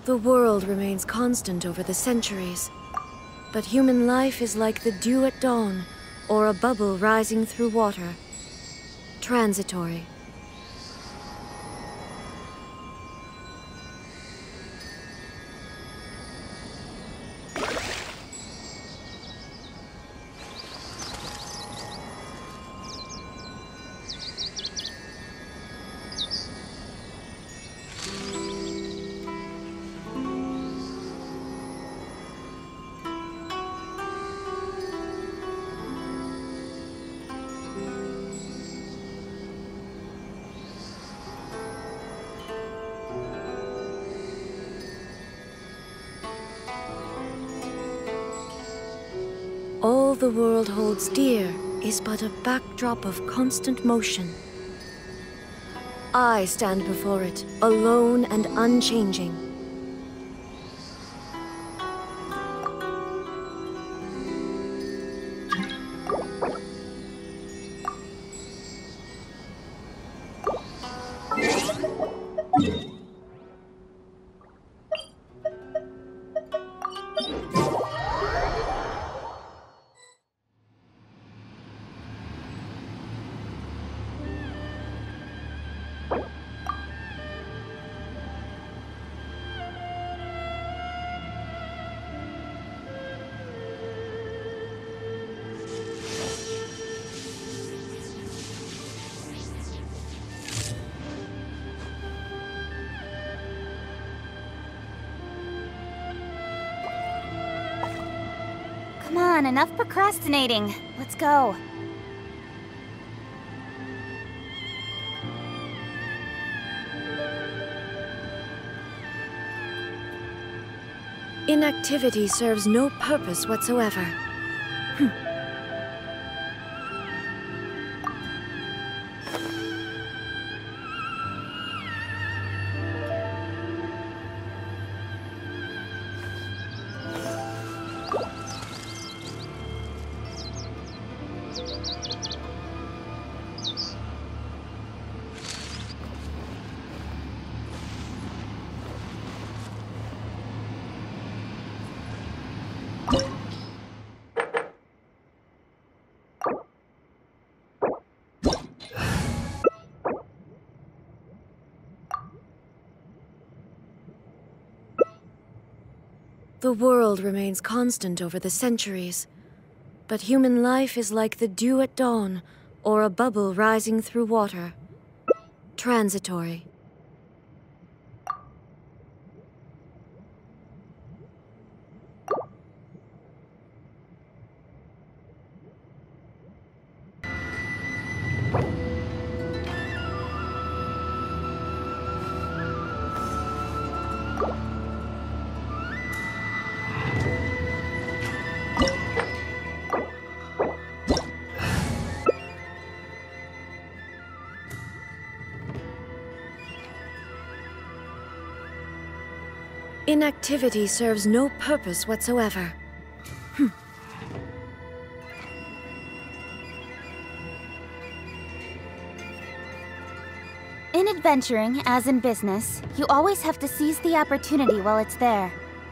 The world remains constant over the centuries, but human life is like the dew at dawn, or a bubble rising through water. Transitory. All the world holds dear is but a backdrop of constant motion. I stand before it, alone and unchanging. Come on, enough procrastinating. Let's go. Inactivity serves no purpose whatsoever. The world remains constant over the centuries, but human life is like the dew at dawn, or a bubble rising through water. Transitory. Inactivity serves no purpose whatsoever. In adventuring, as in business, you always have to seize the opportunity while it's there.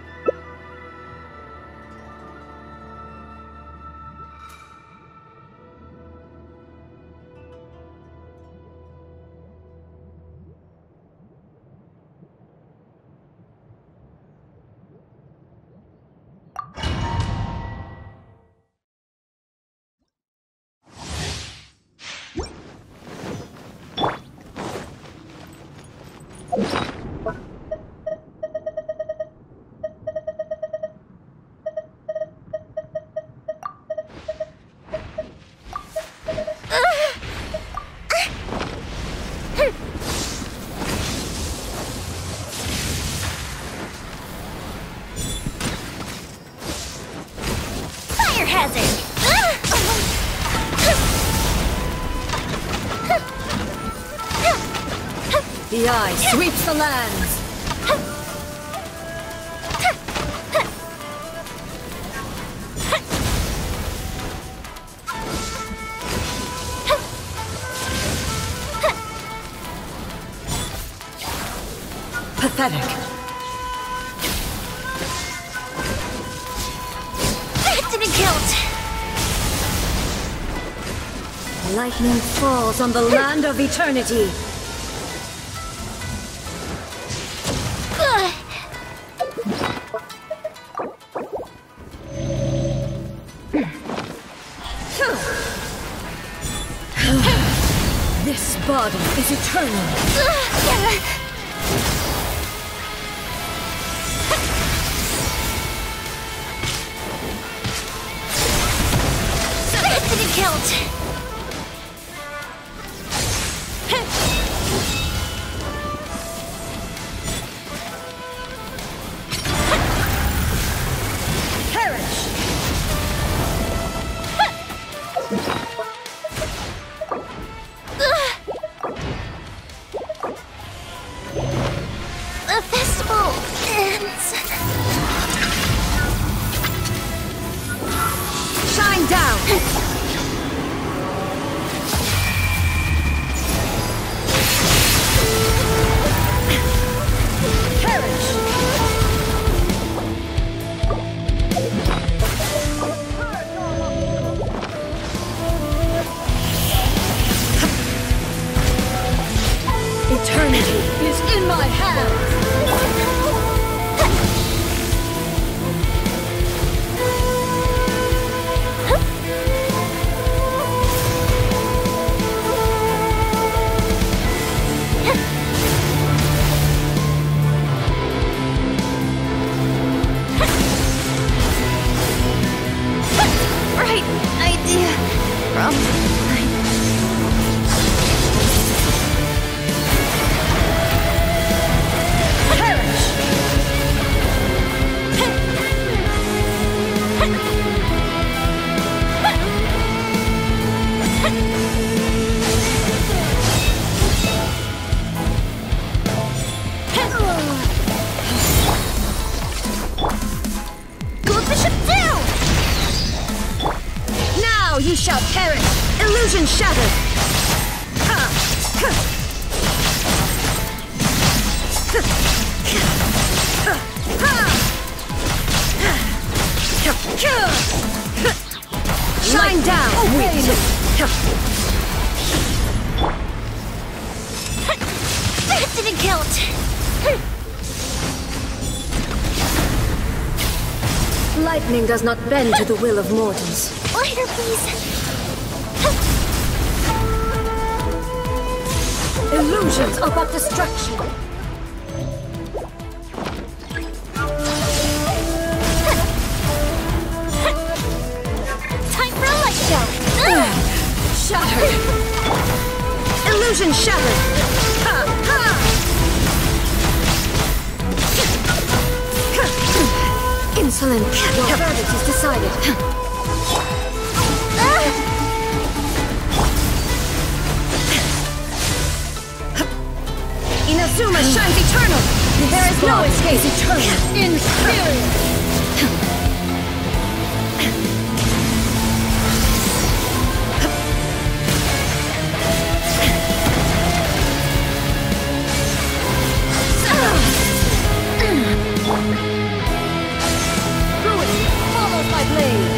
The eye sweeps the lands! Pathetic. Lightning falls on the land of eternity. This body is eternal. Destiny guilt. The festival ends. Shine down! Eternity is in my hands! Right idea. Problem. You shall perish! Illusion shattered! Shine down! Destiny guilt! Lightning does not bend to the will of mortals. Lighter, please. Illusions are but destruction. Time for a light show. Shattered. Illusion shattered. Insolent. Your verdict is decided. Inazuma shines eternal! There is no escape! Eternal! Inferior! Ruin follows my blade!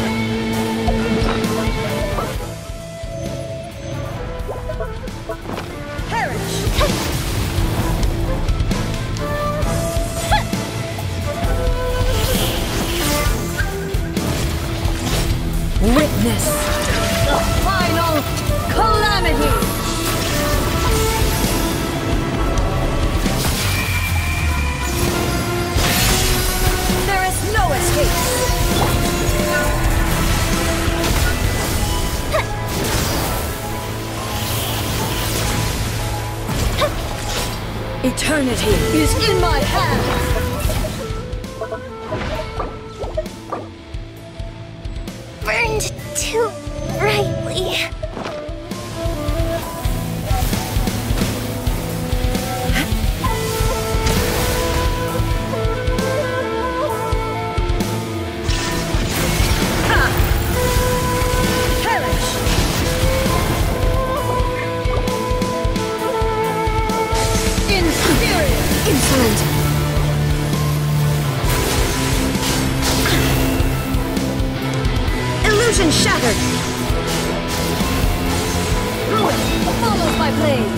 Witness the final calamity! There is no escape! Eternity is in my hands! Burned too brightly. Perish! Inferior! Insolent! Illusion shattered! blade!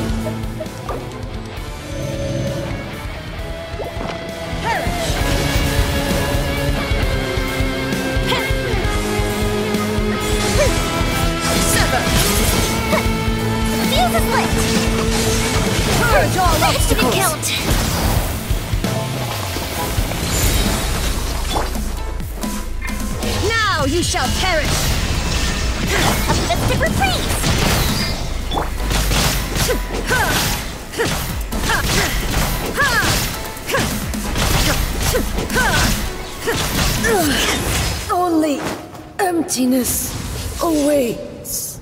Fuse is lit! Purge all obstacles! Killed! Now you shall perish! A festive reprise! Only emptiness awaits.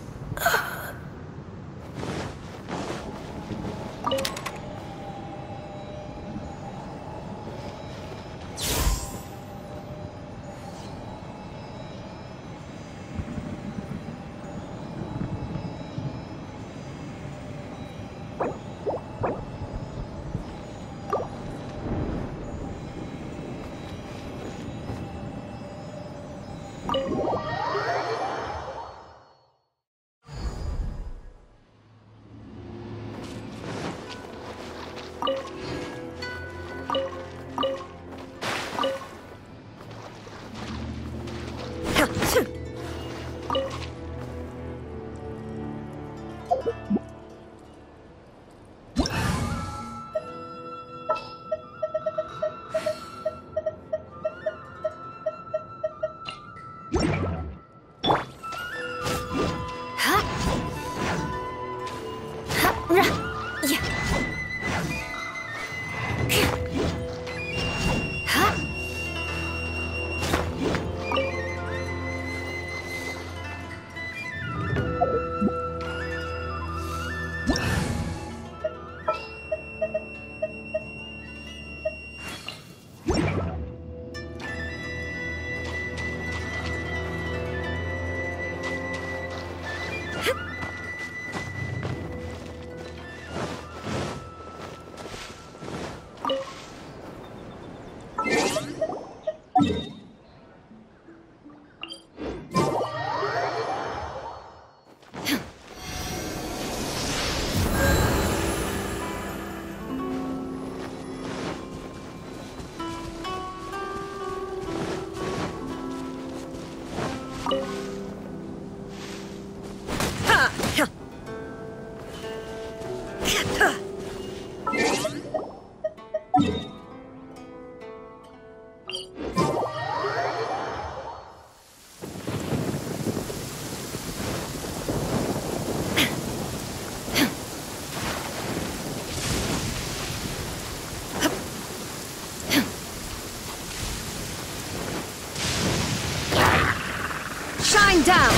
Shine down!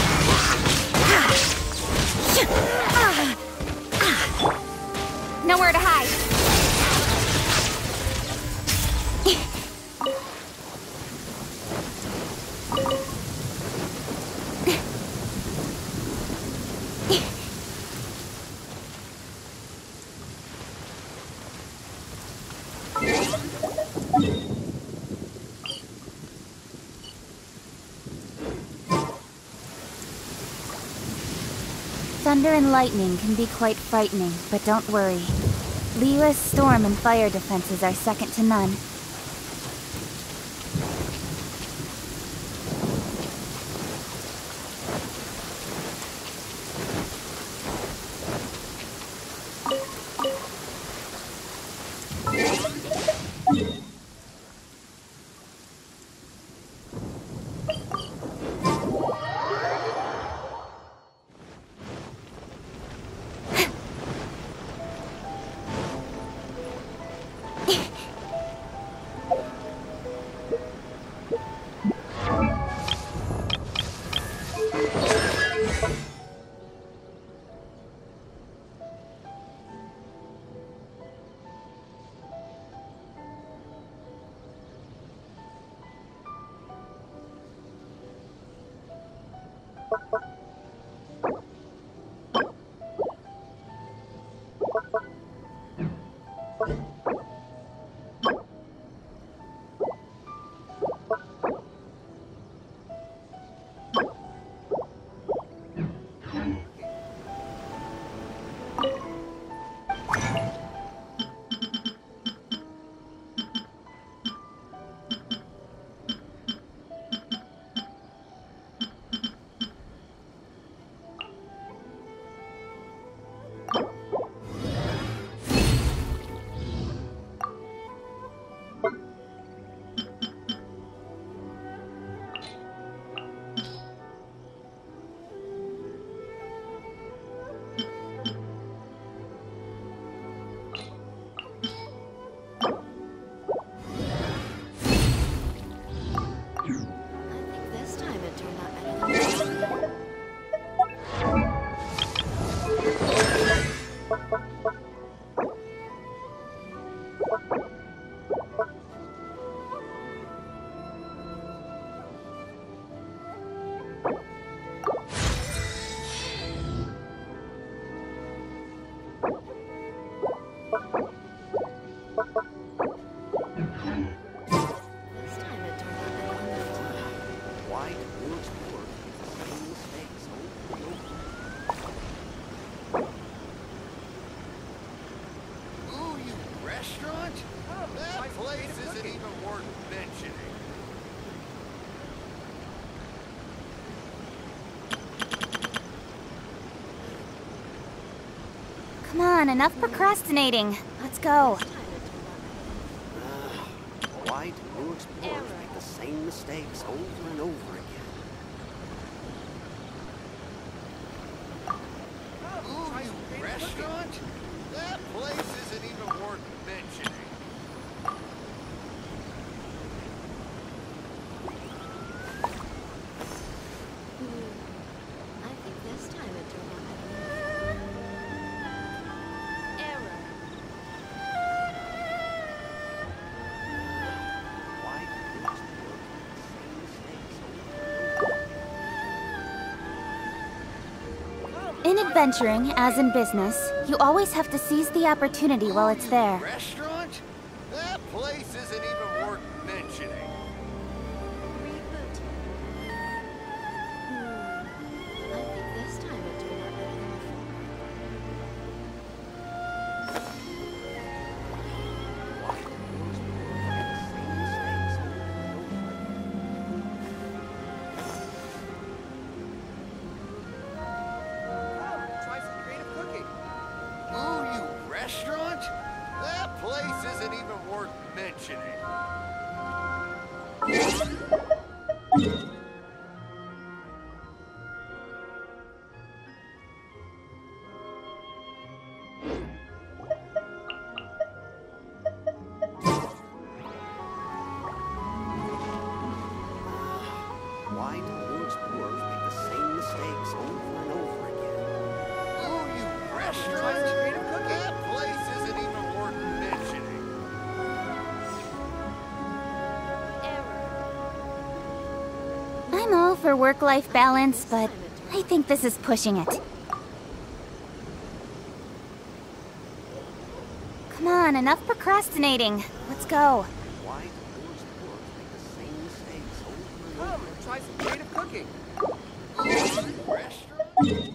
Nowhere to hide. Thunder and lightning can be quite frightening, but don't worry. Liyue's storm and fire defenses are second to none. on, enough procrastinating. Let's go. Why do new explorers make the same mistakes over and over again? Ooh, you restaurant? That place isn't even worth mentioning. I think this time it turned out error. Why do new explorers make the same mistakes over and over again? In adventuring, as in business, you always have to seize the opportunity while it's there. Restaurant? That place isn't even worth mentioning. Reboot. I think this time it turned out better than before. Why do new explorers make the same mistakes over and over again? Try some creative cooking. Ooh, you restaurant? That place isn't even worth mentioning. Why do new explorers make the same mistakes over and over again? Ooh, you restaurant? Try some creative cooking. That place isn't even worth mentioning. I'm all for work-life balance, but I think this is pushing it. Come on, enough procrastinating. Let's go. Why do new explorers make the same mistakes over and over again? Try some creative cooking. Ooh, you restaurant?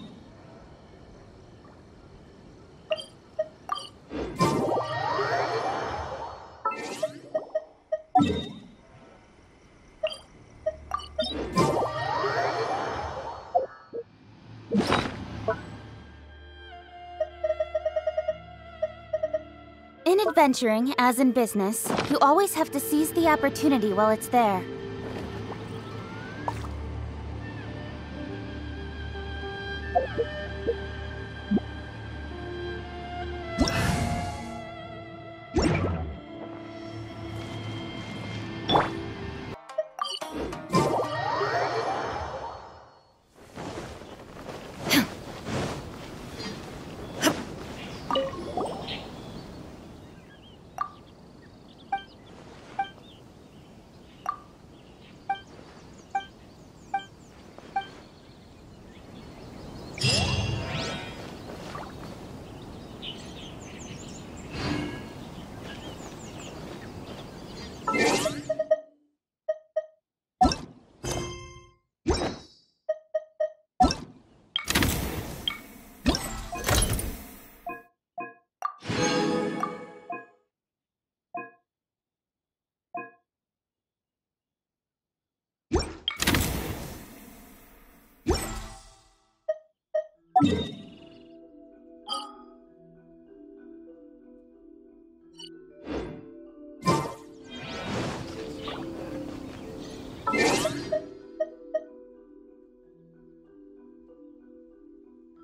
In adventuring, as in business, you always have to seize the opportunity while it's there. Why